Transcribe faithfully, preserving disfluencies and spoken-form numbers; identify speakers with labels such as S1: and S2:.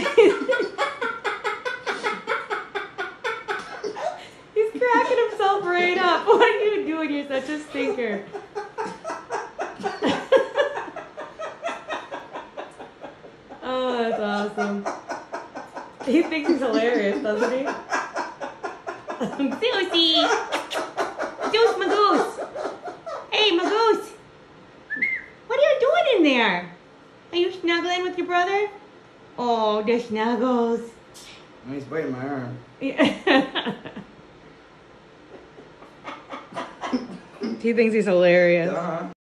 S1: He's cracking himself right up. What are you doing? You're such a stinker. Oh, that's awesome. He thinks he's hilarious, doesn't he? Zeusy! Zeus, my goose! Hey, my goose! What are you doing in there? Are you snuggling with your brother? Oh, the snuggles.
S2: He's biting my arm.
S1: Yeah. He thinks he's hilarious.
S2: Uh-huh.